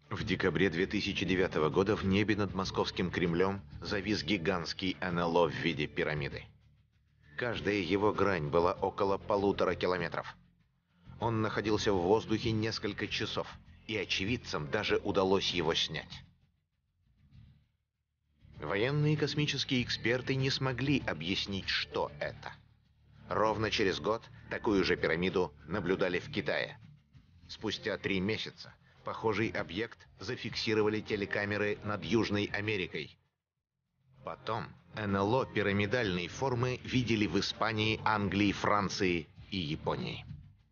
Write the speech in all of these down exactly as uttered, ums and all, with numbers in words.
В декабре две тысячи девятого года в небе над московским Кремлем завис гигантский эн эл о в виде пирамиды. Каждая его грань была около полутора километров. Он находился в воздухе несколько часов, и очевидцам даже удалось его снять. Военные и космические эксперты не смогли объяснить, что это. Ровно через год такую же пирамиду наблюдали в Китае. Спустя три месяца похожий объект зафиксировали телекамеры над Южной Америкой. Потом эн эл о пирамидальной формы видели в Испании, Англии, Франции и Японии.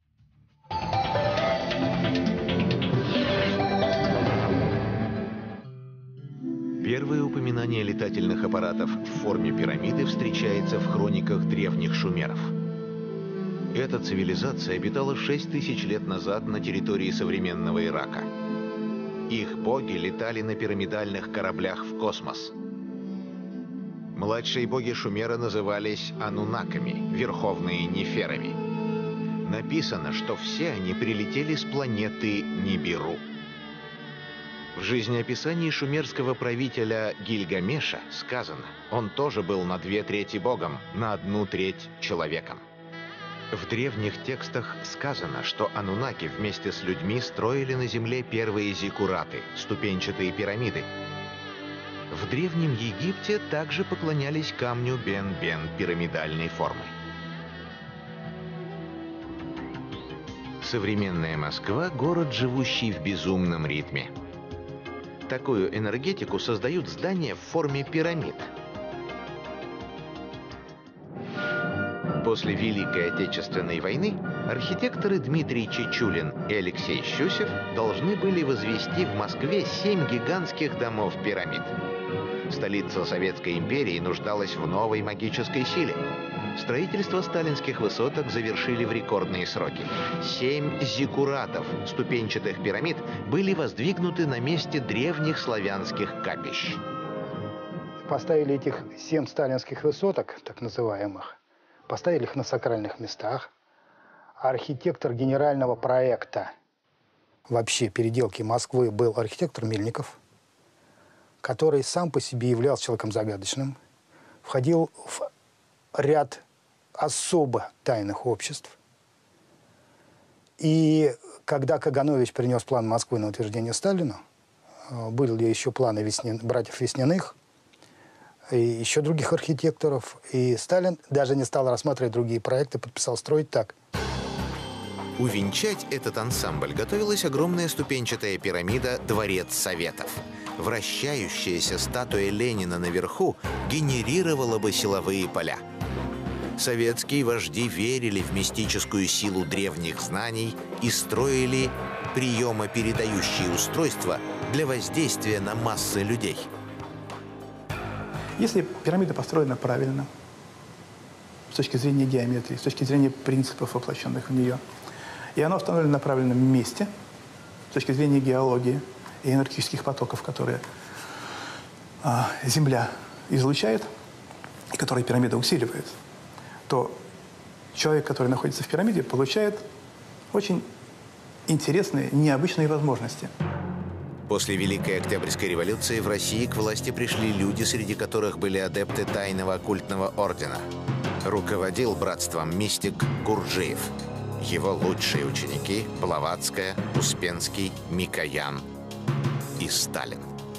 Первое упоминание летательных аппаратов в форме пирамиды встречается в хрониках древних шумеров. Эта цивилизация обитала шесть тысяч лет назад на территории современного Ирака. Их боги летали на пирамидальных кораблях в космос. Младшие боги Шумера назывались анунаками, верховные неферами. Написано, что все они прилетели с планеты Нибиру. В жизнеописании шумерского правителя Гильгамеша сказано, он тоже был на две трети богом, на одну треть человеком. В древних текстах сказано, что анунаки вместе с людьми строили на земле первые зиккураты, ступенчатые пирамиды. В Древнем Египте также поклонялись камню Бен-Бен пирамидальной формы. Современная Москва – город, живущий в безумном ритме. Такую энергетику создают здания в форме пирамид. После Великой Отечественной войны архитекторы Дмитрий Чечулин и Алексей Щусев должны были возвести в Москве семь гигантских домов-пирамид. Столица Советской империи нуждалась в новой магической силе. Строительство сталинских высоток завершили в рекордные сроки. Семь зиккуратов, ступенчатых пирамид, были воздвигнуты на месте древних славянских капищ. Поставили этих семь сталинских высоток, так называемых, поставили их на сакральных местах. Архитектор генерального проекта вообще переделки Москвы был архитектор Мельников, который сам по себе являлся человеком загадочным, входил в ряд особо тайных обществ. И когда Каганович принес план Москвы на утверждение Сталину, были еще планы Веснин, братьев Весниных, и еще других архитекторов, и Сталин даже не стал рассматривать другие проекты, подписал строить так. Увенчать этот ансамбль готовилась огромная ступенчатая пирамида «Дворец Советов». Вращающаяся статуя Ленина наверху генерировала бы силовые поля. Советские вожди верили в мистическую силу древних знаний и строили приемопередающие устройства для воздействия на массы людей. Если пирамида построена правильно, с точки зрения геометрии, с точки зрения принципов, воплощенных в нее, и она установлена на правильном месте, с точки зрения геологии и энергетических потоков, которые а, Земля излучает, и которые пирамида усиливает, то человек, который находится в пирамиде, получает очень интересные, необычные возможности. После Великой Октябрьской революции в России к власти пришли люди, среди которых были адепты тайного оккультного ордена. Руководил братством мистик Гурджиев. Его лучшие ученики – Блаватская, Успенский, Микоян и Сталин.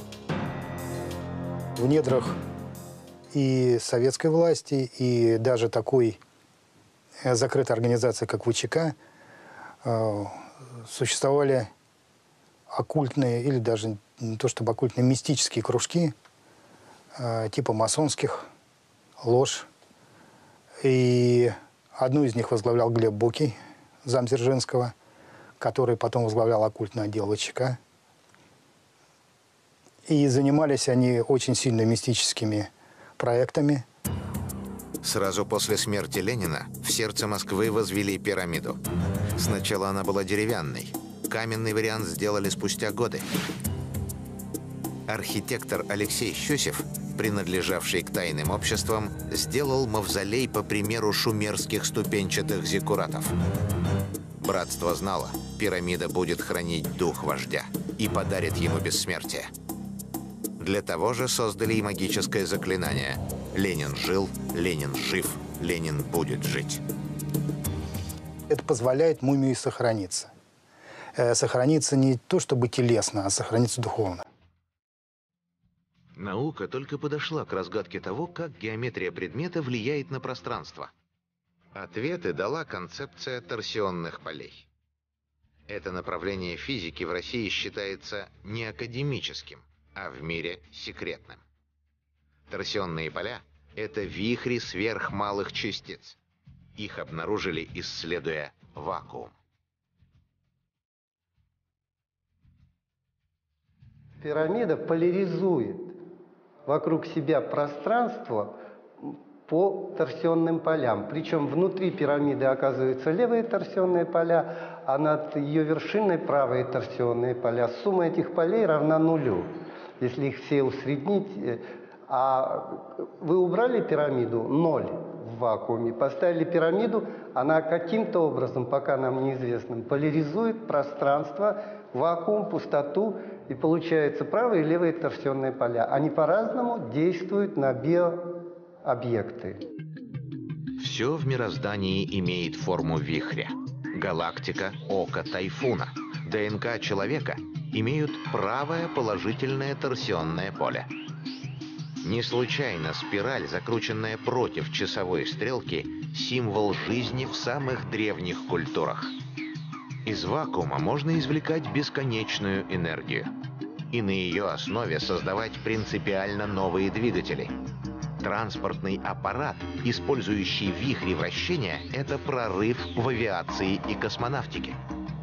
В недрах и советской власти, и даже такой закрытой организации, как вэ че ка, существовали оккультные, или даже не то чтобы оккультные, мистические кружки, типа масонских, ложь. И одну из них возглавлял Глеб Бокий, зам Дзержинского, который потом возглавлял оккультный отдел вэ че ка. И занимались они очень сильно мистическими проектами. Сразу после смерти Ленина в сердце Москвы возвели пирамиду. Сначала она была деревянной. Каменный вариант сделали спустя годы. Архитектор Алексей Щусев, принадлежавший к тайным обществам, сделал мавзолей по примеру шумерских ступенчатых зиккуратов. Братство знало, пирамида будет хранить дух вождя и подарит ему бессмертие. Для того же создали и магическое заклинание: «Ленин жил, Ленин жив, Ленин будет жить». Это позволяет мумии сохраниться. Э, сохраниться не то чтобы телесно, а сохраниться духовно. Наука только подошла к разгадке того, как геометрия предмета влияет на пространство. Ответы дала концепция торсионных полей. Это направление физики в России считается не академическим, а в мире секретным. Торсионные поля – это вихри сверхмалых частиц. Их обнаружили, исследуя вакуум. Пирамида поляризует вокруг себя пространство по торсионным полям. Причем внутри пирамиды оказываются левые торсионные поля, а над ее вершиной правые торсионные поля. Сумма этих полей равна нулю. Если их все усреднить, а вы убрали пирамиду, ноль в вакууме, поставили пирамиду, она каким-то образом, пока нам неизвестным, поляризует пространство, вакуум, пустоту, и получается правые и левые торсионные поля. Они по-разному действуют на биообъекты. Все в мироздании имеет форму вихря. Галактика – око тайфуна. ДНК человека имеют правое положительное торсионное поле. Не случайно спираль, закрученная против часовой стрелки, символ жизни в самых древних культурах. Из вакуума можно извлекать бесконечную энергию и на ее основе создавать принципиально новые двигатели. Транспортный аппарат, использующий вихри вращения, это прорыв в авиации и космонавтике.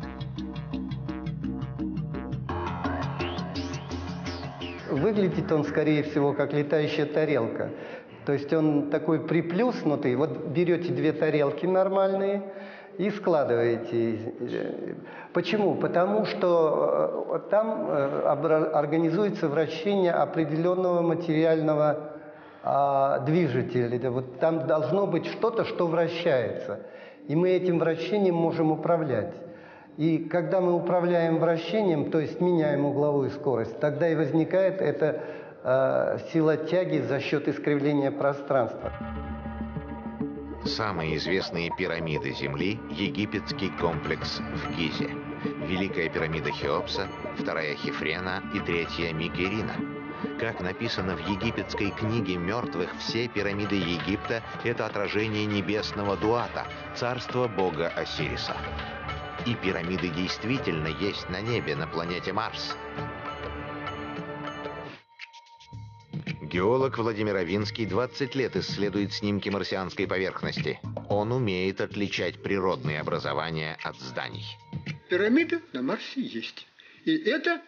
Выглядит он, скорее всего, как летающая тарелка. То есть он такой приплюснутый. Вот берете две тарелки нормальные и складываете. Почему? Потому что там организуется вращение определенного материального движителя. Вот там должно быть что-то, что вращается. И мы этим вращением можем управлять. И когда мы управляем вращением, то есть меняем угловую скорость, тогда и возникает эта э, сила тяги за счет искривления пространства. Самые известные пирамиды Земли – египетский комплекс в Гизе. Великая пирамида Хеопса, вторая Хефрена и третья Микерина. Как написано в египетской книге мертвых, все пирамиды Египта – это отражение небесного Дуата, царства бога Осириса. И пирамиды действительно есть на небе, на планете Марс. Геолог Владимир Авинский двадцать лет исследует снимки марсианской поверхности. Он умеет отличать природные образования от зданий. Пирамиды на Марсе есть. И это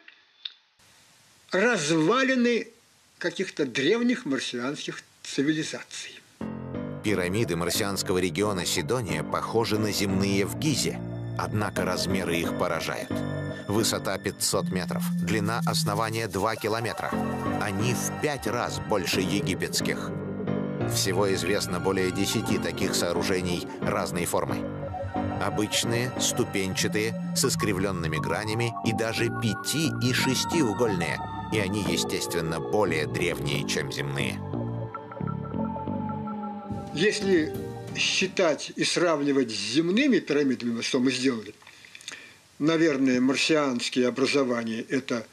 развалины каких-то древних марсианских цивилизаций. Пирамиды марсианского региона Сидония похожи на земные в Гизе. Однако размеры их поражают. Высота пятьсот метров, длина основания два километра. Они в пять раз больше египетских. Всего известно более десяти таких сооружений разной формы. Обычные, ступенчатые, с искривленными гранями и даже пяти- и шестиугольные. И они, естественно, более древние, чем земные. Если считать и сравнивать с земными пирамидами, что мы сделали, наверное, марсианские образования – это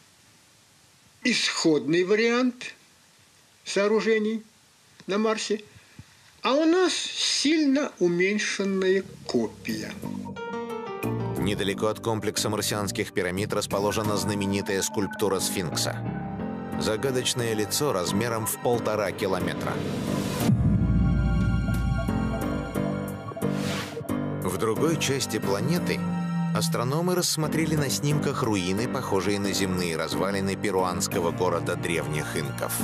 исходный вариант сооружений на Марсе, а у нас сильно уменьшенная копия. Недалеко от комплекса марсианских пирамид расположена знаменитая скульптура Сфинкса. Загадочное лицо размером в полтора километра. В другой части планеты астрономы рассмотрели на снимках руины, похожие на земные развалины перуанского города древних инков.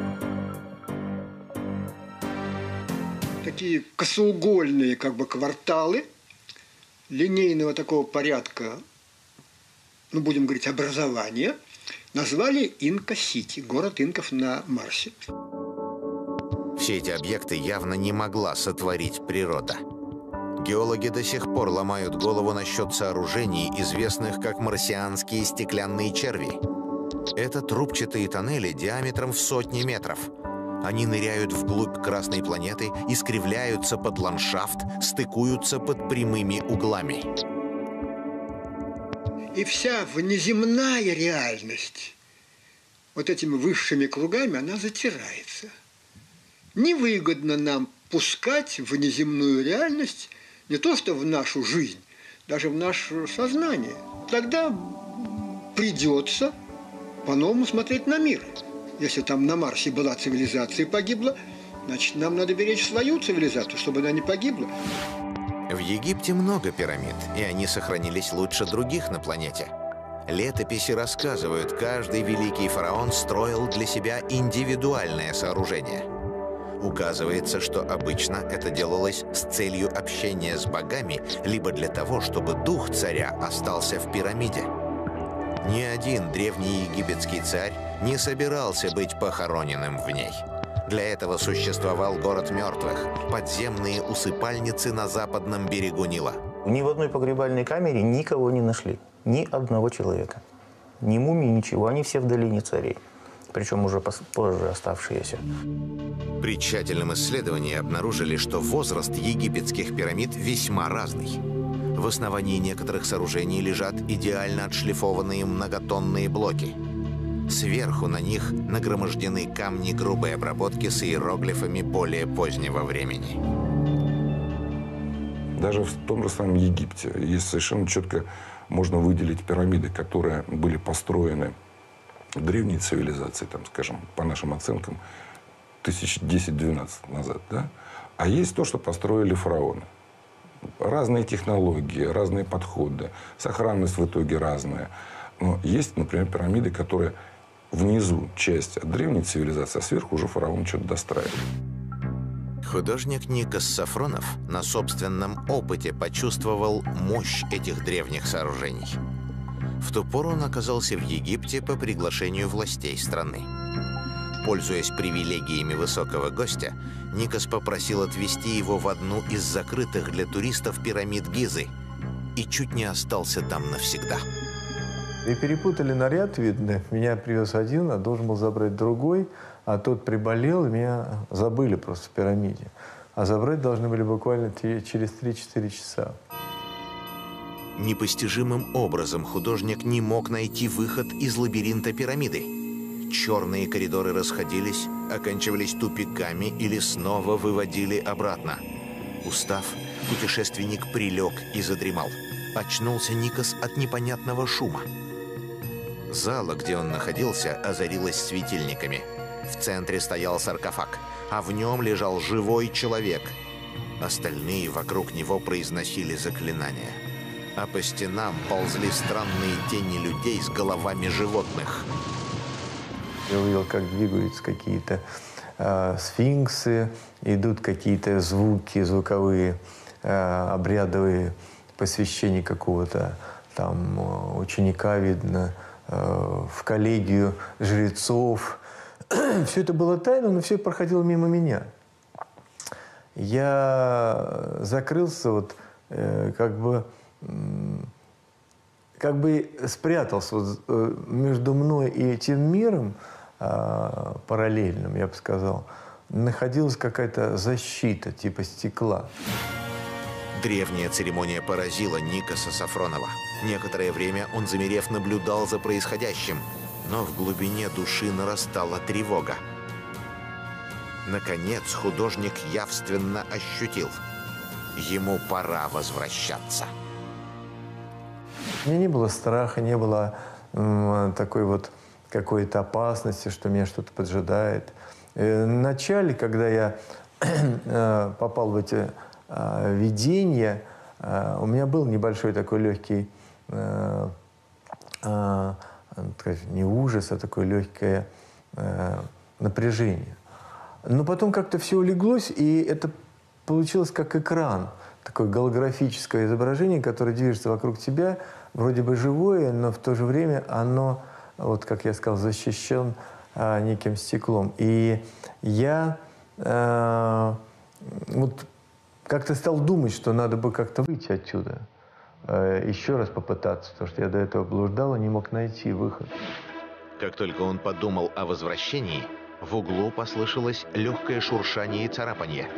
Такие косоугольные как бы кварталы линейного такого порядка, ну будем говорить, образования, назвали Инка-Сити, город инков на Марсе. Все эти объекты явно не могла сотворить природа. Геологи до сих пор ломают голову насчет сооружений, известных как марсианские стеклянные черви. Это трубчатые тоннели диаметром в сотни метров. Они ныряют вглубь Красной планеты, искривляются под ландшафт, стыкуются под прямыми углами. И вся внеземная реальность вот этими высшими кругами, она затирается. Невыгодно нам пускать в внеземную реальность не то что в нашу жизнь, даже в наше сознание. Тогда придется по-новому смотреть на мир. Если там на Марсе была цивилизация и погибла, значит, нам надо беречь свою цивилизацию, чтобы она не погибла. В Египте много пирамид, и они сохранились лучше других на планете. Летописи рассказывают, каждый великий фараон строил для себя индивидуальное сооружение. Указывается, что обычно это делалось с целью общения с богами, либо для того, чтобы дух царя остался в пирамиде. Ни один древний египетский царь не собирался быть похороненным в ней. Для этого существовал город мертвых, подземные усыпальницы на западном берегу Нила. Ни в одной погребальной камере никого не нашли. Ни одного человека. Ни мумий, ничего. Они все в долине царей. Причем уже позже оставшиеся. При тщательном исследовании обнаружили, что возраст египетских пирамид весьма разный. В основании некоторых сооружений лежат идеально отшлифованные многотонные блоки. Сверху на них нагромождены камни грубой обработки с иероглифами более позднего времени. Даже в том же самом Египте есть совершенно четко можно выделить пирамиды, которые были построены древней цивилизации, там, скажем, по нашим оценкам, тысяч десять-двенадцать назад, да? А есть то, что построили фараоны. Разные технологии, разные подходы, сохранность в итоге разная. Но есть, например, пирамиды, которые внизу часть от древней цивилизации, а сверху уже фараон что-то достраивает. Художник Никос Сафронов на собственном опыте почувствовал мощь этих древних сооружений. В ту пору он оказался в Египте по приглашению властей страны. Пользуясь привилегиями высокого гостя, Никос попросил отвезти его в одну из закрытых для туристов пирамид Гизы и чуть не остался там навсегда. И перепутали наряд, видно. Меня привез один, а должен был забрать другой, а тот приболел, и меня забыли просто в пирамиде. А забрать должны были буквально через три-четыре часа. Непостижимым образом художник не мог найти выход из лабиринта пирамиды. Черные коридоры расходились, оканчивались тупиками или снова выводили обратно. Устав, путешественник прилег и задремал. Очнулся Никос от непонятного шума. Зала, где он находился, озарилась светильниками. В центре стоял саркофаг, а в нем лежал живой человек. Остальные вокруг него произносили заклинания. А по стенам ползли странные тени людей с головами животных. Я увидел, как двигаются какие-то э, сфинксы, идут какие-то звуки, звуковые, э, обрядовые, посвящение какого-то там э, ученика, видно, э, в коллегию жрецов. Все это было тайно, но все проходило мимо меня. Я закрылся, вот, э, как бы, э, как бы спрятался вот, э, между мной и этим миром, э, параллельным, я бы сказал, находилась какая-то защита, типа стекла. Древняя церемония поразила Никоса Сафронова. Некоторое время он, замерев, наблюдал за происходящим, но в глубине души нарастала тревога. Наконец художник явственно ощутил: ему пора возвращаться. У меня не было страха, не было м, такой вот какой-то опасности, что меня что-то поджидает. Э, в начале, когда я э, попал в эти э, видения, э, у меня был небольшой такой легкий, э, э, не ужас, а такое легкое э, напряжение. Но потом как-то все улеглось, и это получилось как экран, такое голографическое изображение, которое движется вокруг тебя, вроде бы живое, но в то же время оно, вот как я сказал, защищен а, неким стеклом. И я э, вот как-то стал думать, что надо бы как-то выйти отсюда. Еще раз попытаться, потому что я до этого блуждал и не мог найти выход. Как только он подумал о возвращении, в углу послышалось легкое шуршание и царапанье.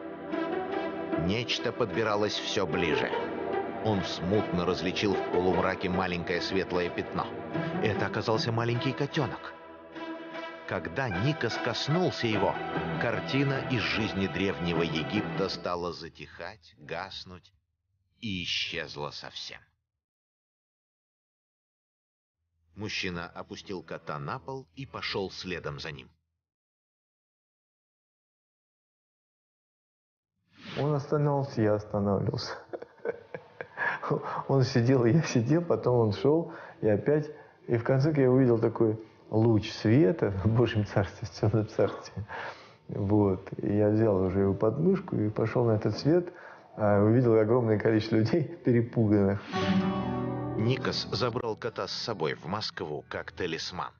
Нечто подбиралось все ближе. Он смутно различил в полумраке маленькое светлое пятно. Это оказался маленький котенок. Когда Никос коснулся его, картина из жизни древнего Египта стала затихать, гаснуть и исчезла совсем. Мужчина опустил кота на пол и пошел следом за ним. Он останавливался, я останавливался. Он сидел, я сидел, потом он шел, и опять... И в конце я увидел такой луч света в Божьем Царстве, в Темном Царстве. Вот. И я взял уже его под мышку и пошел на этот свет, а увидел огромное количество людей перепуганных. Никос забрал кота с собой в Москву как талисман.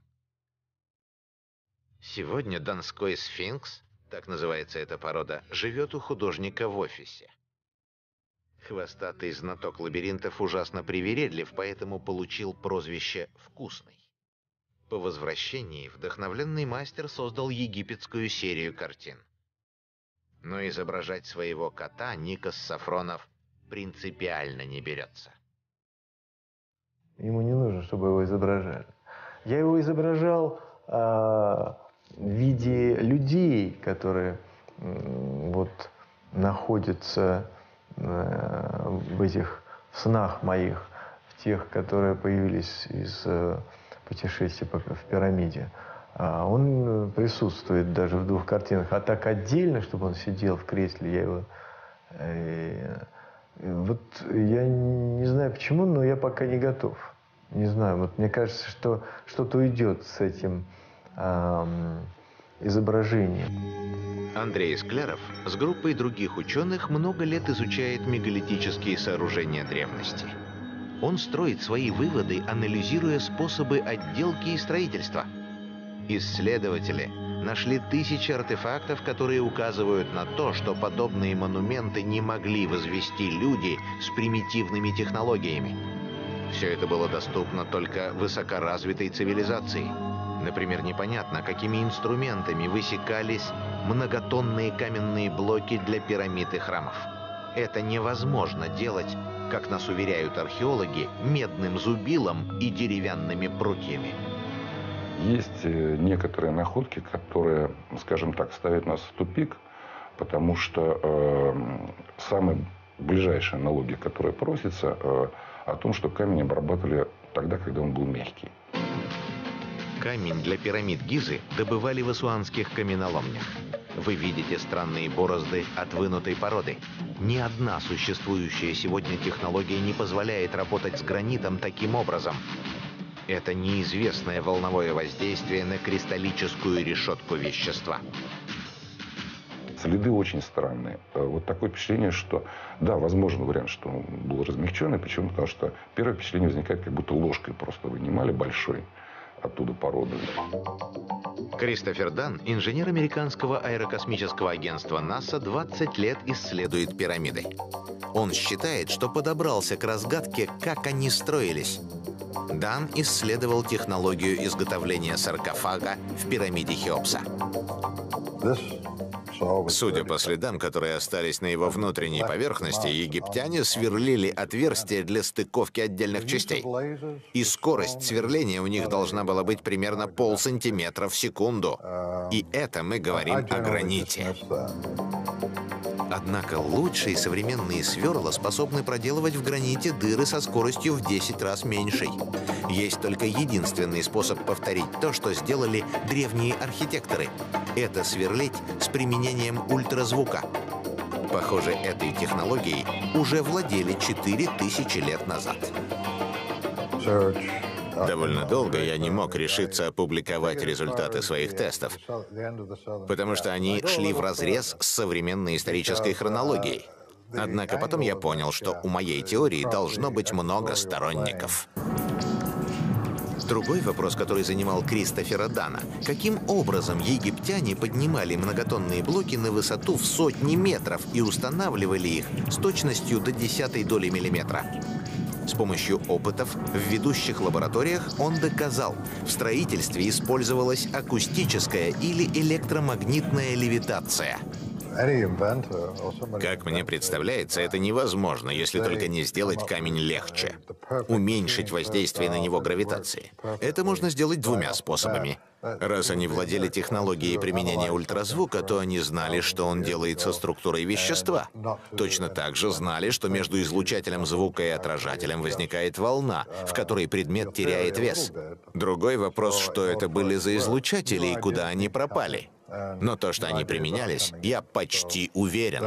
Сегодня донской сфинкс, так называется эта порода, живет у художника в офисе. Хвостатый знаток лабиринтов ужасно привередлив, поэтому получил прозвище «Вкусный». По возвращении вдохновленный мастер создал египетскую серию картин. Но изображать своего кота Никос Сафронов принципиально не берется. Ему не нужно, чтобы его изображали. Я его изображал э, в виде людей, которые э, вот находятся э, в этих в снах моих, в тех, которые появились из э, путешествия в пирамиде. А он присутствует даже в двух картинах. А так отдельно, чтобы он сидел в кресле, я его... Э, Вот я не знаю почему, но я пока не готов. Не знаю, вот мне кажется, что что-то уйдет с этим эм, изображением. Андрей Скляров с группой других ученых много лет изучает мегалитические сооружения древности. Он строит свои выводы, анализируя способы отделки и строительства. Исследователи нашли тысячи артефактов, которые указывают на то, что подобные монументы не могли возвести люди с примитивными технологиями. Все это было доступно только высокоразвитой цивилизации. Например, непонятно, какими инструментами высекались многотонные каменные блоки для пирамид и храмов. Это невозможно делать, как нас уверяют археологи, медным зубилом и деревянными прутьями. Есть некоторые находки, которые, скажем так, ставят нас в тупик, потому что э, самая ближайшая аналогия, которая просится, э, о том, что камень обрабатывали тогда, когда он был мягкий. Камень для пирамид Гизы добывали в ассуанских каменоломнях. Вы видите странные борозды от вынутой породы. Ни одна существующая сегодня технология не позволяет работать с гранитом таким образом. Это неизвестное волновое воздействие на кристаллическую решетку вещества. Следы очень странные. Вот такое впечатление, что, да, возможен вариант, что он был размягченный. Почему? Потому что первое впечатление возникает, как будто ложкой просто вынимали большой оттуда породу. Кристофер Дан, инженер американского аэрокосмического агентства НАСА, двадцать лет исследует пирамиды. Он считает, что подобрался к разгадке, как они строились. Дан исследовал технологию изготовления саркофага в пирамиде Хеопса. Судя по следам, которые остались на его внутренней поверхности, египтяне сверлили отверстия для стыковки отдельных частей. И скорость сверления у них должна была быть примерно полсантиметра в секунду. И это мы говорим о граните. Однако лучшие современные сверла способны проделывать в граните дыры со скоростью в десять раз меньшей. Есть только единственный способ повторить то, что сделали древние архитекторы. Это сверлить с применением ультразвука. Похоже, этой технологией уже владели четыре тысячи лет назад. Довольно долго я не мог решиться опубликовать результаты своих тестов, потому что они шли вразрез с современной исторической хронологией. Однако потом я понял, что у моей теории должно быть много сторонников. Другой вопрос, который занимал Кристофера Дана: каким образом египтяне поднимали многотонные блоки на высоту в сотни метров и устанавливали их с точностью до десятой доли миллиметра? С помощью опытов в ведущих лабораториях он доказал, в строительстве использовалась акустическая или электромагнитная левитация. Как мне представляется, это невозможно, если только не сделать камень легче. Уменьшить воздействие на него гравитации. Это можно сделать двумя способами. Раз они владели технологией применения ультразвука, то они знали, что он делает со структурой вещества. Точно так же знали, что между излучателем звука и отражателем возникает волна, в которой предмет теряет вес. Другой вопрос, что это были за излучатели и куда они пропали. Но то, что они применялись, я почти уверен.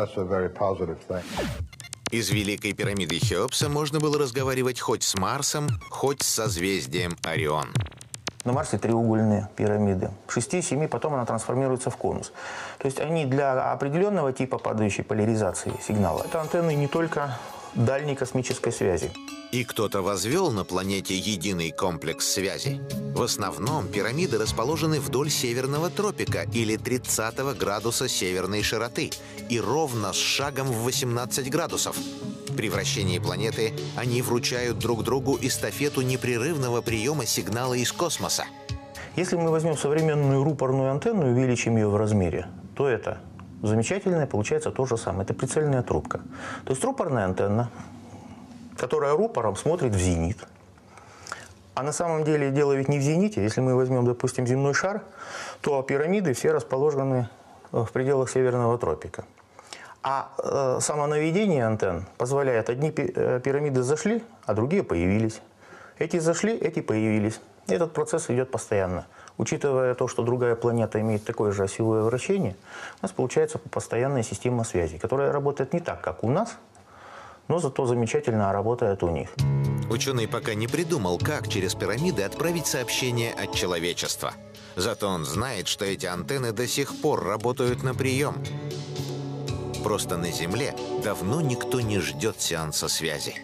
Из Великой пирамиды Хеопса можно было разговаривать хоть с Марсом, хоть с созвездием Орион. На Марсе треугольные пирамиды. шесть-семь, потом она трансформируется в конус. То есть они для определенного типа падающей поляризации сигнала. Это антенны не только дальней космической связи. И кто-то возвел на планете единый комплекс связи. В основном пирамиды расположены вдоль северного тропика или тридцатого градуса северной широты и ровно с шагом в восемнадцать градусов. При вращении планеты они вручают друг другу эстафету непрерывного приема сигнала из космоса. Если мы возьмем современную рупорную антенну и увеличим ее в размере, то это замечательное получается то же самое. Это прицельная трубка. То есть рупорная антенна, которая рупором смотрит в зенит. А на самом деле дело ведь не в зените. Если мы возьмем, допустим, земной шар, то пирамиды все расположены в пределах северного тропика. А э, самонаведение антенн позволяет: одни пирамиды зашли, а другие появились. Эти зашли, эти появились. Этот процесс идет постоянно. Учитывая то, что другая планета имеет такое же осевое вращение, у нас получается постоянная система связи, которая работает не так, как у нас, но зато замечательно работает у них. Ученый пока не придумал, как через пирамиды отправить сообщение от человечества. Зато он знает, что эти антенны до сих пор работают на прием. Просто на Земле давно никто не ждет сеанса связи.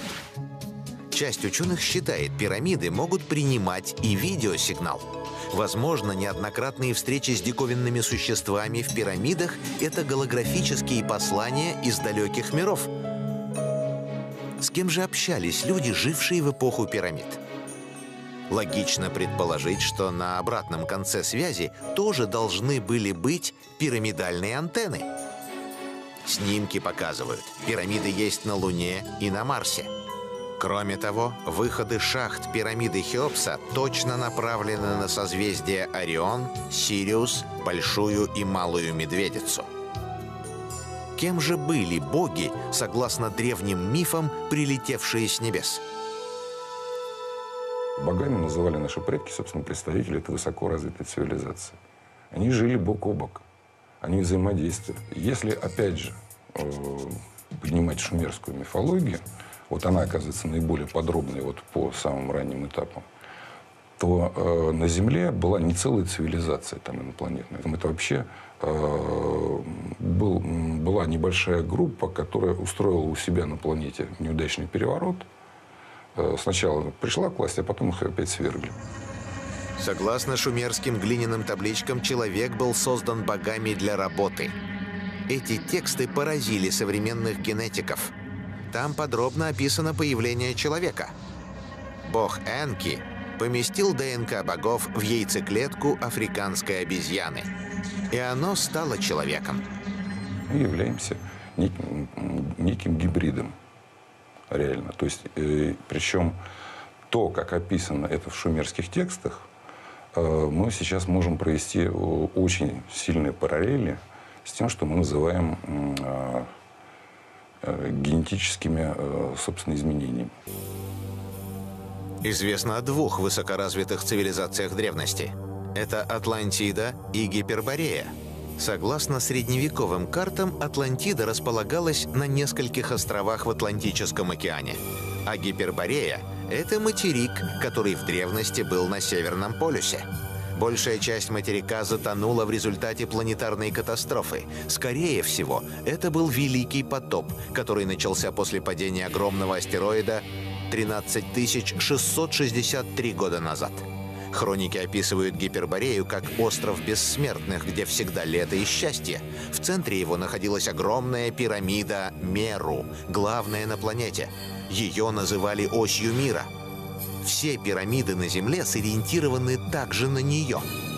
Часть ученых считает, пирамиды могут принимать и видеосигнал. Возможно, неоднократные встречи с диковинными существами в пирамидах – это голографические послания из далеких миров. С кем же общались люди, жившие в эпоху пирамид? Логично предположить, что на обратном конце связи тоже должны были быть пирамидальные антенны. Снимки показывают, пирамиды есть на Луне и на Марсе. Кроме того, выходы шахт пирамиды Хеопса точно направлены на созвездия Орион, Сириус, Большую и Малую Медведицу. Кем же были боги, согласно древним мифам, прилетевшие с небес? Богами называли наши предки, собственно, представители этой высоко развитой цивилизации. Они жили бок о бок, они взаимодействовали. Если, опять же, поднимать шумерскую мифологию, вот она оказывается наиболее подробной вот по самым ранним этапам, то э, на Земле была не целая цивилизация там инопланетная. Это вообще э, был, была небольшая группа, которая устроила у себя на планете неудачный переворот. Э, сначала пришла к власти, а потом их опять свергли. Согласно шумерским глиняным табличкам, человек был создан богами для работы. Эти тексты поразили современных генетиков. Там подробно описано появление человека. Бог Энки поместил ДНК богов в яйцеклетку африканской обезьяны. И оно стало человеком. Мы являемся неким, неким гибридом, реально. То есть, э, причем то, как описано это в шумерских текстах, э, мы сейчас можем провести очень сильные параллели с тем, что мы называем э, э, генетическими, э, собственно, изменениями. Известно о двух высокоразвитых цивилизациях древности. Это Атлантида и Гиперборея. Согласно средневековым картам, Атлантида располагалась на нескольких островах в Атлантическом океане. А Гиперборея – это материк, который в древности был на Северном полюсе. Большая часть материка затонула в результате планетарной катастрофы. Скорее всего, это был Великий потоп, который начался после падения огромного астероида тринадцать тысяч шестьсот шестьдесят три года назад. Хроники описывают Гиперборею как остров бессмертных, где всегда лето и счастье. В центре его находилась огромная пирамида Меру, главная на планете. Ее называли осью мира. Все пирамиды на Земле сориентированы также на нее.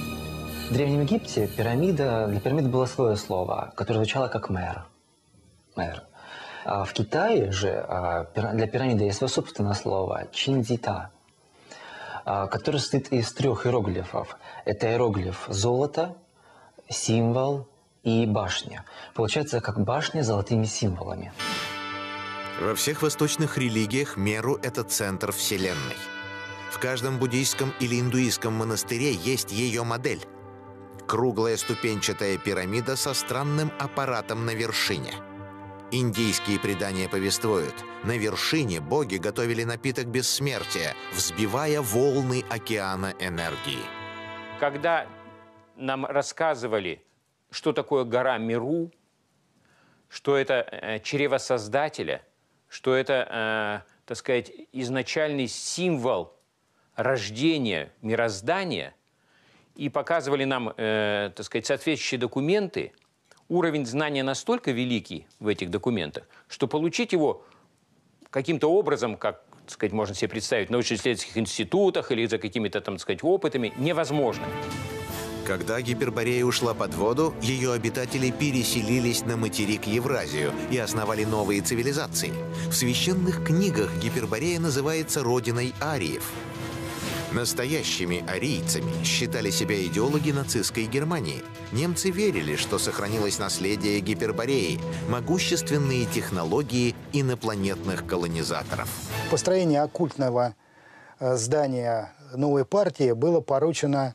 В Древнем Египте пирамида, для пирамиды было свое слово, которое звучало как мэр. мэр. А в Китае же для пирамиды есть свое собственное слово чиндита, который состоит из трех иероглифов. Это иероглиф золото, символ и башня. Получается, как башня с золотыми символами. Во всех восточных религиях Меру – это центр Вселенной. В каждом буддийском или индуистском монастыре есть ее модель. Круглая ступенчатая пирамида со странным аппаратом на вершине. Индийские предания повествуют, на вершине боги готовили напиток бессмертия, взбивая волны океана энергии. Когда нам рассказывали, что такое гора Меру, что это э, чрево Создателя, что это, э, так сказать, изначальный символ рождения мироздания, и показывали нам, э, так сказать, соответствующие документы, уровень знания настолько великий в этих документах, что получить его каким-то образом, как, так сказать, можно себе представить, в научно-исследовательских институтах или за какими-то, там, так сказать, опытами, невозможно. Когда Гиперборея ушла под воду, ее обитатели переселились на материк Евразию и основали новые цивилизации. В священных книгах Гиперборея называется родиной ариев. Настоящими арийцами считали себя идеологи нацистской Германии. Немцы верили, что сохранилось наследие Гипербореи, могущественные технологии инопланетных колонизаторов. Построение оккультного здания новой партии было поручено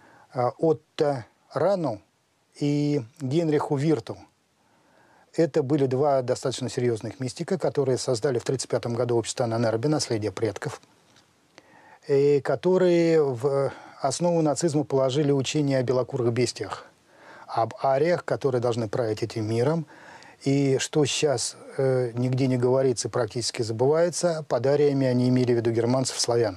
Отто Рану и Генриху Вирту. Это были два достаточно серьезных мистика, которые создали в тысяча девятьсот тридцать пятом году общество Анненербе «Наследие предков», и которые в основу нацизма положили учение о белокурых бестиях, об ариях, которые должны править этим миром, и что сейчас э, нигде не говорится и практически забывается, под ариями они имели в виду германцев-славян.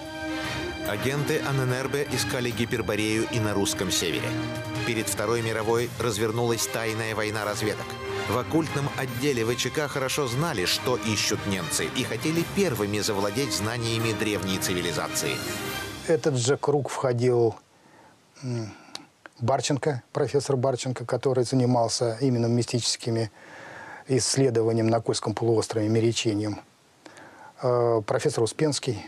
Агенты Анненербе искали Гиперборею и на русском севере. Перед Второй мировой развернулась тайная война разведок. В оккультном отделе ВЧК хорошо знали, что ищут немцы, и хотели первыми завладеть знаниями древней цивилизации. Этот же круг входил Барченко, профессор Барченко, который занимался именно мистическими исследованиями на Кольском полуострове, меречением. Профессор Успенский.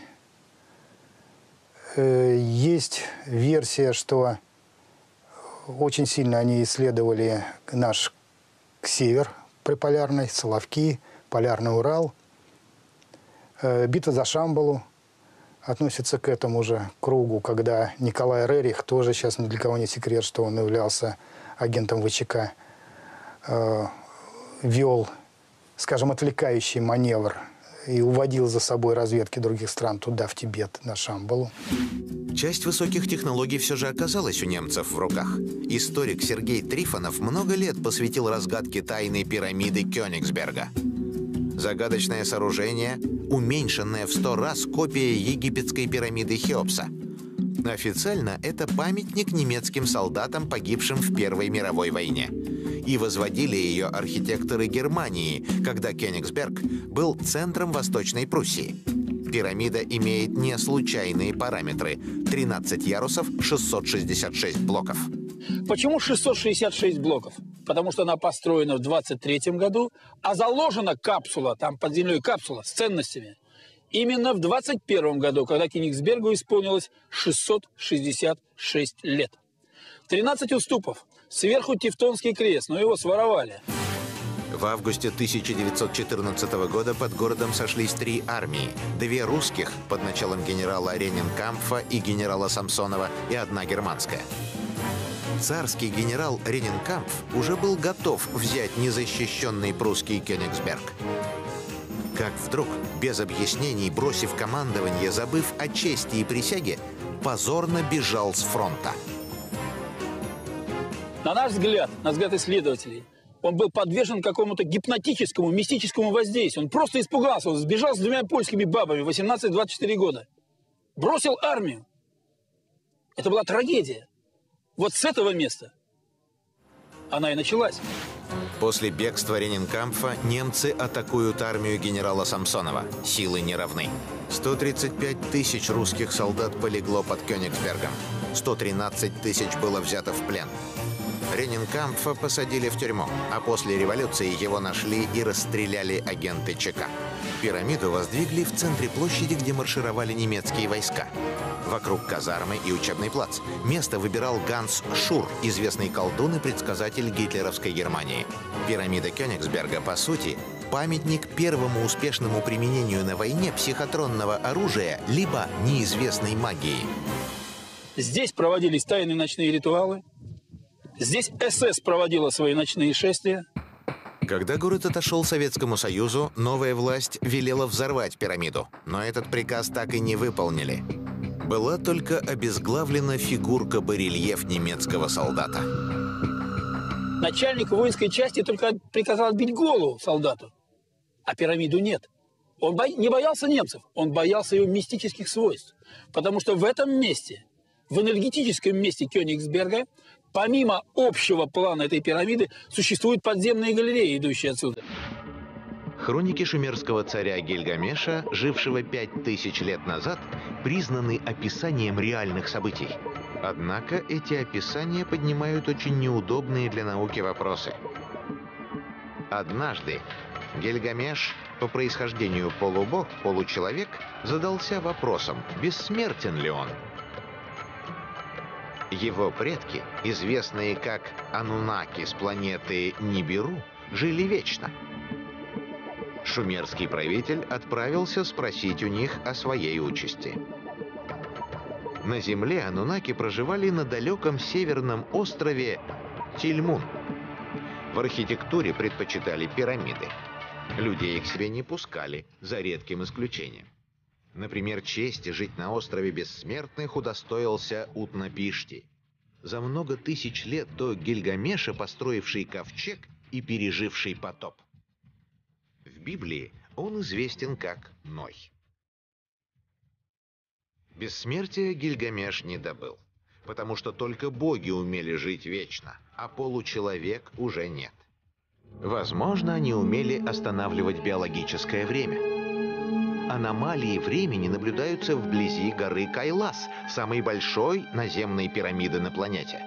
Есть версия, что очень сильно они исследовали наш север приполярный, Соловки, Полярный Урал. Битва за Шамбалу относится к этому же кругу, когда Николай Рерих, тоже сейчас ни для кого не секрет, что он являлся агентом ВЧК, вел, скажем, отвлекающий маневр и уводил за собой разведки других стран туда, в Тибет, на Шамбалу. Часть высоких технологий все же оказалась у немцев в руках. Историк Сергей Трифонов много лет посвятил разгадке тайны пирамиды Кёнигсберга. Загадочное сооружение, уменьшенное в сто раз копия египетской пирамиды Хеопса. Официально это памятник немецким солдатам, погибшим в Первой мировой войне. И возводили ее архитекторы Германии, когда Кёнигсберг был центром Восточной Пруссии. Пирамида имеет не случайные параметры – тринадцать ярусов, шестьсот шестьдесят шесть блоков. Почему шестьсот шестьдесят шесть блоков? Потому что она построена в двадцать третьем году, а заложена капсула, там под землей капсула с ценностями, именно в двадцать первом году, когда Кёнигсбергу исполнилось шестьсот шестьдесят шесть лет. тринадцать уступов, сверху Тевтонский крест, но его своровали. В августе тысяча девятьсот четырнадцатого года под городом сошлись три армии. Две русских под началом генерала Ренинкампфа и генерала Самсонова и одна германская. Царский генерал Ренинкампф уже был готов взять незащищенный прусский Кёнигсберг. Как вдруг, без объяснений, бросив командование, забыв о чести и присяге, позорно бежал с фронта. На наш взгляд, на взгляд исследователей, Он был подвержен какому-то гипнотическому, мистическому воздействию. Он просто испугался, он сбежал с двумя польскими бабами в восемнадцать-двадцать четыре года. Бросил армию. Это была трагедия. Вот с этого места она и началась. После бегства Ренинкампфа немцы атакуют армию генерала Самсонова. Силы не равны. сто тридцать пять тысяч русских солдат полегло под Кёнигсбергом. сто тринадцать тысяч было взято в плен. Ренинкампфа посадили в тюрьму, а после революции его нашли и расстреляли агенты ЧК. Пирамиду воздвигли в центре площади, где маршировали немецкие войска. Вокруг казармы и учебный плац. Место выбирал Ганс Шур, известный колдун и предсказатель гитлеровской Германии. Пирамида Кёнигсберга, по сути, памятник первому успешному применению на войне психотронного оружия либо неизвестной магии. Здесь проводились тайные ночные ритуалы. Здесь СС проводила свои ночные шествия. Когда город отошел Советскому Союзу, новая власть велела взорвать пирамиду. Но этот приказ так и не выполнили. Была только обезглавлена фигурка-барельеф немецкого солдата. Начальник воинской части только приказал отбить голову солдату, а пирамиду нет. Он бо... не боялся немцев, он боялся его мистических свойств. Потому что в этом месте, в энергетическом месте Кёнигсберга, помимо общего плана этой пирамиды, существуют подземные галереи, идущие отсюда. Хроники шумерского царя Гильгамеша, жившего пять тысяч лет назад, признаны описанием реальных событий. Однако эти описания поднимают очень неудобные для науки вопросы. Однажды Гильгамеш, по происхождению полубог, получеловек, задался вопросом, бессмертен ли он. Его предки, известные как Анунаки с планеты Нибиру, жили вечно. Шумерский правитель отправился спросить у них о своей участи. На земле анунаки проживали на далеком северном острове Тильмун. В архитектуре предпочитали пирамиды. Людей к себе не пускали, за редким исключением. Например, чести жить на острове Бессмертных удостоился Утнапишти. За много тысяч лет до Гильгамеша, построивший ковчег и переживший потоп. В Библии он известен как Ной. Бессмертия Гильгамеш не добыл, потому что только боги умели жить вечно, а получеловек уже нет. Возможно, они умели останавливать биологическое время. Аномалии времени наблюдаются вблизи горы Кайлас, самой большой наземной пирамиды на планете.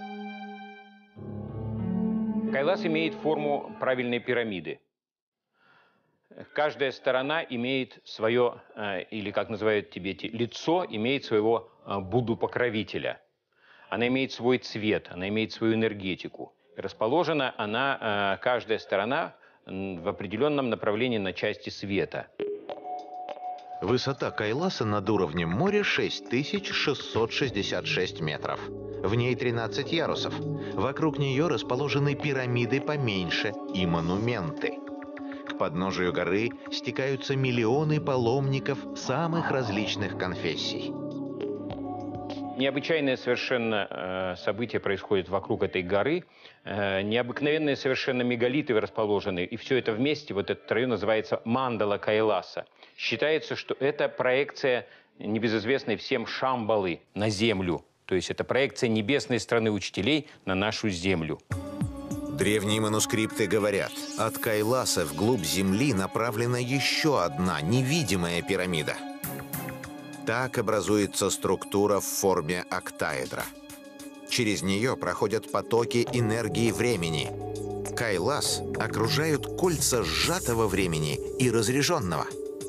Кайлас имеет форму правильной пирамиды. Каждая сторона имеет свое, или как называют в Тибете, лицо, имеет своего Будду-покровителя. Она имеет свой цвет, она имеет свою энергетику. Расположена она, каждая сторона, в определенном направлении на части света. Высота Кайласа над уровнем моря шесть тысяч шестьсот шестьдесят шесть метров. В ней тринадцать ярусов. Вокруг нее расположены пирамиды поменьше и монументы. К подножию горы стекаются миллионы паломников самых различных конфессий. Необычайное совершенно э, событие происходит вокруг этой горы. Э, необыкновенные совершенно мегалиты расположены. И все это вместе, вот этот район называется Мандала Кайласа. Считается, что это проекция небезызвестной всем Шамбалы на Землю. То есть это проекция небесной страны учителей на нашу Землю. Древние манускрипты говорят, от Кайласа вглубь Земли направлена еще одна невидимая пирамида. Так образуется структура в форме октаэдра. Через нее проходят потоки энергии времени. Кайлас окружают кольца сжатого времени и разряженного.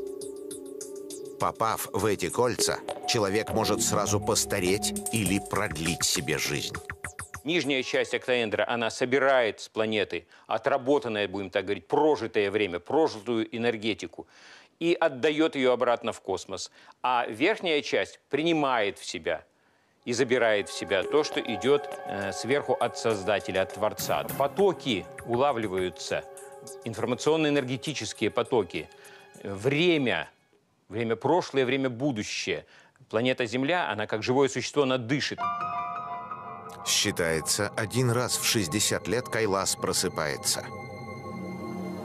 Попав в эти кольца, человек может сразу постареть или продлить себе жизнь. Нижняя часть октаэдра, она собирает с планеты отработанное, будем так говорить, прожитое время, прожитую энергетику и отдает ее обратно в космос. А верхняя часть принимает в себя и забирает в себя то, что идет э, сверху от Создателя, от Творца. Потоки улавливаются, информационно-энергетические потоки. Время, время прошлое, время будущее. Планета Земля, она как живое существо, она дышит. Считается, один раз в шестьдесят лет Кайлас просыпается.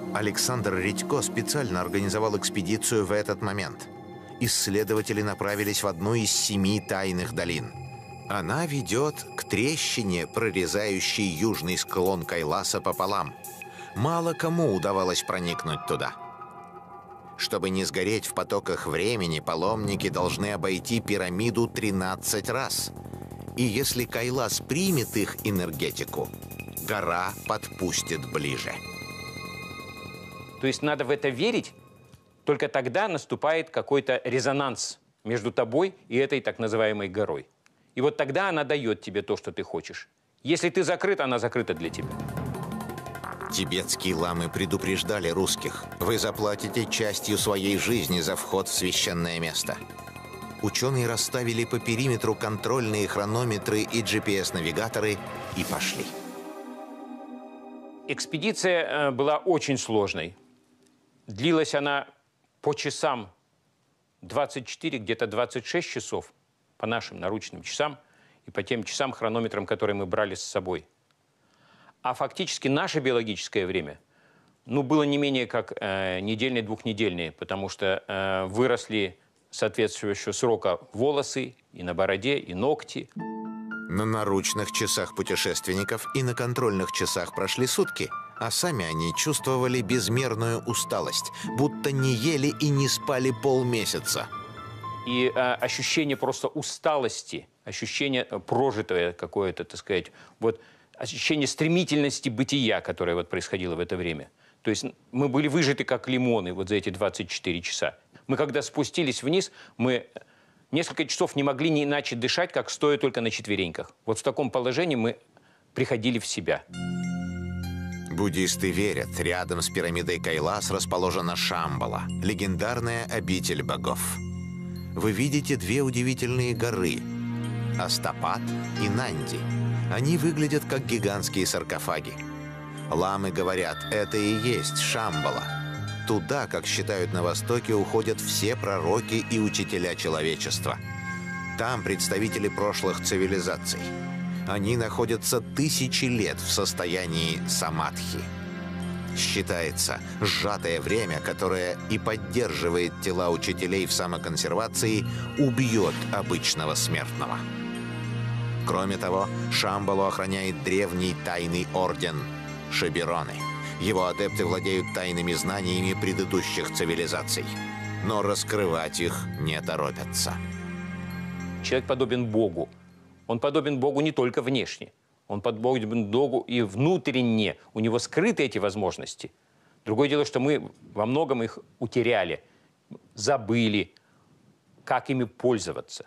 Александр Редько специально организовал экспедицию в этот момент. Исследователи направились в одну из семи тайных долин. Она ведет к трещине, прорезающей южный склон Кайласа пополам. Мало кому удавалось проникнуть туда. Чтобы не сгореть в потоках времени, паломники должны обойти пирамиду тринадцать раз. И если Кайлас примет их энергетику, гора подпустит ближе. То есть надо в это верить, только тогда наступает какой-то резонанс между тобой и этой так называемой горой. И вот тогда она дает тебе то, что ты хочешь. Если ты закрыт, она закрыта для тебя. Тибетские ламы предупреждали русских: вы заплатите частью своей жизни за вход в священное место. Ученые расставили по периметру контрольные хронометры и джи пи эс-навигаторы и пошли. Экспедиция была очень сложной. Длилась она по часам двадцать четыре, где-то двадцать шесть часов по нашим наручным часам и по тем часам, хронометрам, которые мы брали с собой. А фактически наше биологическое время ну, было не менее как э, недельное, двухнедельное, потому что э, выросли соответствующего срока волосы и на бороде, и ногти. На наручных часах путешественников и на контрольных часах прошли сутки, а сами они чувствовали безмерную усталость, будто не ели и не спали полмесяца. И э, ощущение просто усталости, ощущение прожитое какое-то, так сказать, вот ощущение стремительности бытия, которое вот происходило в это время. То есть мы были выжаты как лимоны вот за эти двадцать четыре часа. Мы когда спустились вниз, мы несколько часов не могли не иначе дышать, как стоя только на четвереньках. Вот в таком положении мы приходили в себя. Буддисты верят, рядом с пирамидой Кайлас расположена Шамбала, легендарная обитель богов. Вы видите две удивительные горы – Астапат и Нанди. Они выглядят как гигантские саркофаги. Ламы говорят, это и есть Шамбала. Туда, как считают на Востоке, уходят все пророки и учителя человечества. Там представители прошлых цивилизаций. Они находятся тысячи лет в состоянии самадхи. Считается, сжатое время, которое и поддерживает тела учителей в самоконсервации, убьет обычного смертного. Кроме того, Шамбалу охраняет древний тайный орден – Шибероны. Его адепты владеют тайными знаниями предыдущих цивилизаций, но раскрывать их не торопятся. Человек подобен Богу. Он подобен Богу не только внешне. Он подобен Богу и внутренне. У него скрыты эти возможности. Другое дело, что мы во многом их утеряли, забыли, как ими пользоваться.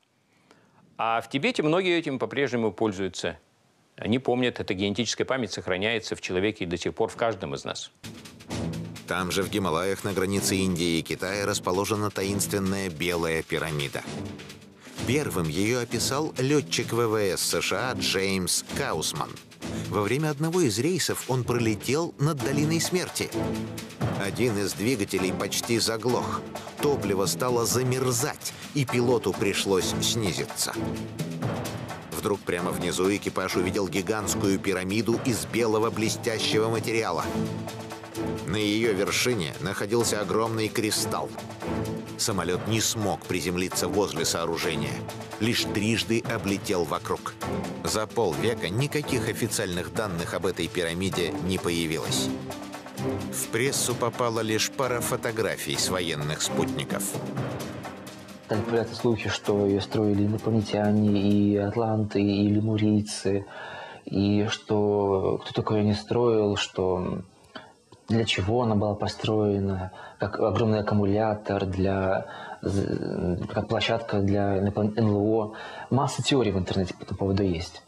А в Тибете многие этим по-прежнему пользуются. Они помнят, эта генетическая память сохраняется в человеке и до сих пор в каждом из нас. Там же, в Гималаях, на границе Индии и Китая, расположена таинственная Белая пирамида. Первым ее описал летчик вэ вэ эс США Джеймс Каусман. Во время одного из рейсов он пролетел над долиной смерти. Один из двигателей почти заглох. Топливо стало замерзать, и пилоту пришлось снизиться. Вдруг прямо внизу экипаж увидел гигантскую пирамиду из белого блестящего материала. На ее вершине находился огромный кристалл. Самолет не смог приземлиться возле сооружения, лишь трижды облетел вокруг. За полвека никаких официальных данных об этой пирамиде не появилось. В прессу попала лишь пара фотографий с военных спутников. Стали появляться слухи, что ее строили инопланетяне, и атланты, и лемурийцы, и что кто такое не строил, что для чего она была построена, как огромный аккумулятор, для, как площадка для эн эл о. Масса теорий в интернете по этому поводу есть.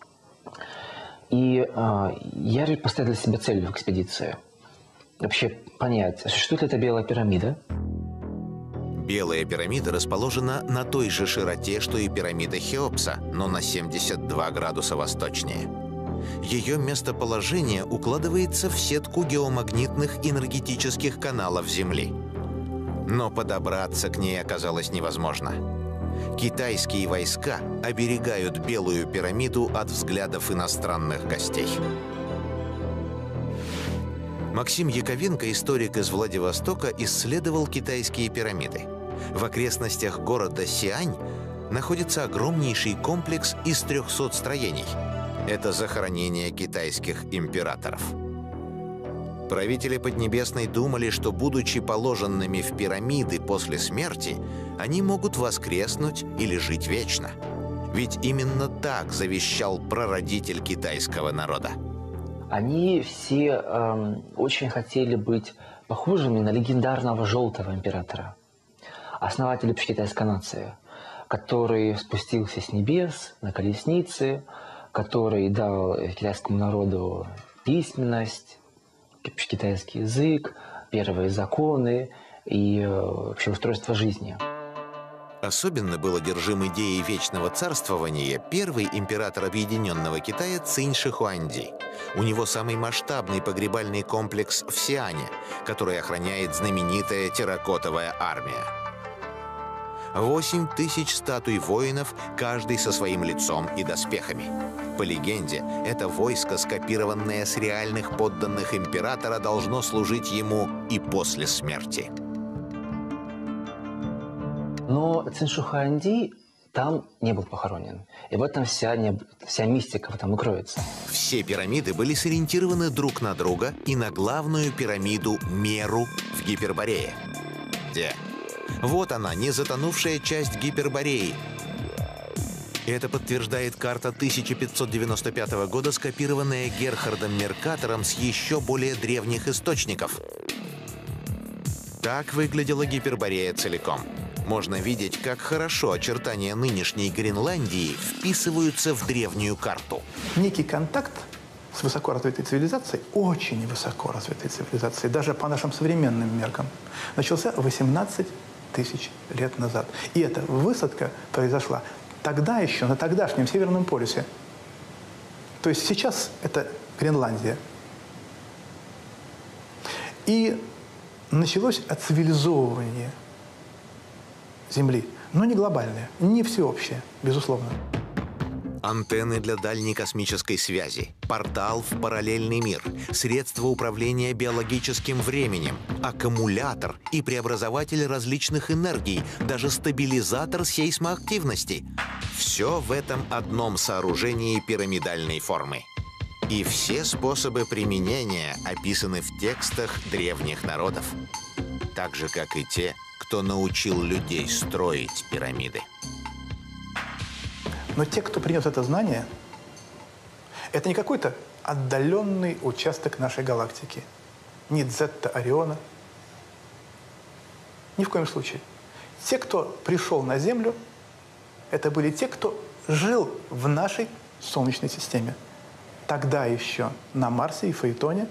И а, я поставил для себя цель в экспедиции. Вообще понять, существует ли эта белая пирамида? Белая пирамида расположена на той же широте, что и пирамида Хеопса, но на семьдесят два градуса восточнее. Ее местоположение укладывается в сетку геомагнитных энергетических каналов Земли. Но подобраться к ней оказалось невозможно. Китайские войска оберегают Белую пирамиду от взглядов иностранных гостей. Максим Яковенко, историк из Владивостока, исследовал китайские пирамиды. В окрестностях города Сиань находится огромнейший комплекс из трехсот строений. Это захоронение китайских императоров. Правители Поднебесной думали, что, будучи положенными в пирамиды после смерти, они могут воскреснуть или жить вечно. Ведь именно так завещал прародитель китайского народа. Они все эм, очень хотели быть похожими на легендарного Желтого императора, основателя китайской нации, который спустился с небес на колеснице, который дал китайскому народу письменность, китайский язык, первые законы и вообще устройство жизни. Особенно был одержим идеей вечного царствования первый император Объединенного Китая Цинь Шихуанди. У него самый масштабный погребальный комплекс в Сиане, который охраняет знаменитая терракотовая армия. Восемь тысяч статуй воинов, каждый со своим лицом и доспехами. По легенде, это войско, скопированное с реальных подданных императора, должно служить ему и после смерти. Но Цинь Шихуанди там не был похоронен. И в этом вся, не, вся мистика в этом и кроется. Все пирамиды были сориентированы друг на друга и на главную пирамиду Меру в Гиперборее. Где? Вот она, незатонувшая часть Гипербореи. Это подтверждает карта тысяча пятьсот девяносто пятого года, скопированная Герхардом Меркатором с еще более древних источников. Так выглядела Гиперборея целиком. Можно видеть, как хорошо очертания нынешней Гренландии вписываются в древнюю карту. Некий контакт с высокоразвитой цивилизацией, очень высоко развитой цивилизацией, даже по нашим современным меркам, начался восемнадцать тысяч лет назад. И эта высадка произошла тогда еще, на тогдашнем Северном полюсе. То есть сейчас это Гренландия. И началось оцивилизовывание Земли. Но не глобальное, не всеобщее, безусловно. Антенны для дальней космической связи, портал в параллельный мир, средства управления биологическим временем, аккумулятор и преобразователь различных энергий, даже стабилизатор сейсмоактивности. Все в этом одном сооружении пирамидальной формы. И все способы применения описаны в текстах древних народов. Так же, как и те, кто научил людей строить пирамиды. Но те, кто принес это знание, это не какой-то отдаленный участок нашей галактики. Не Дзетта Ориона. Ни в коем случае. Те, кто пришел на Землю, это были те, кто жил в нашей Солнечной системе. Тогда еще на Марсе и Фаэтоне.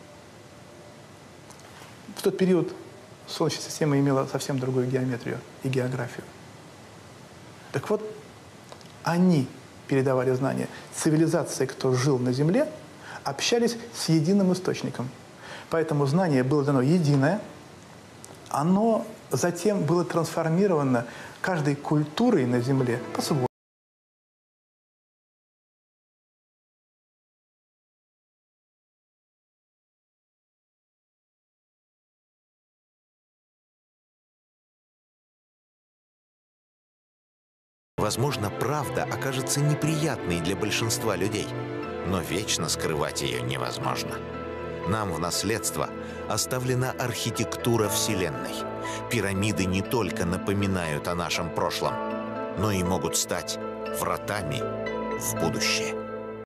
В тот период Солнечная система имела совсем другую геометрию и географию. Так вот, они передавали знания. Цивилизации, кто жил на Земле, общались с единым источником. Поэтому знание было дано единое. Оно затем было трансформировано каждой культурой на Земле по-своему. Возможно, правда окажется неприятной для большинства людей, но вечно скрывать ее невозможно. Нам в наследство оставлена архитектура Вселенной. Пирамиды не только напоминают о нашем прошлом, но и могут стать вратами в будущее.